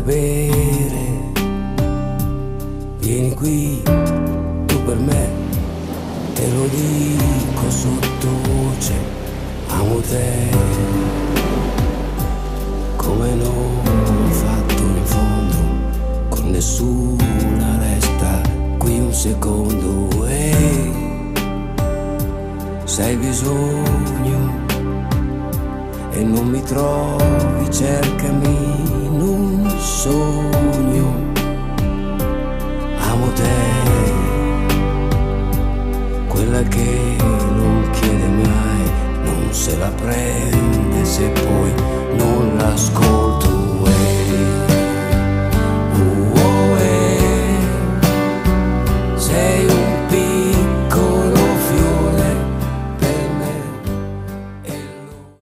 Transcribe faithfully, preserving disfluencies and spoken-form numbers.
bere, vieni qui tu per me, te lo dico sottovoce, amo te come non ho fatto in fondo, con nessuna resta qui un secondo. E se hai bisogno e non mi trovi, cercami in un sogno. Amo te, quella che non chiede mai, non se la prende se poi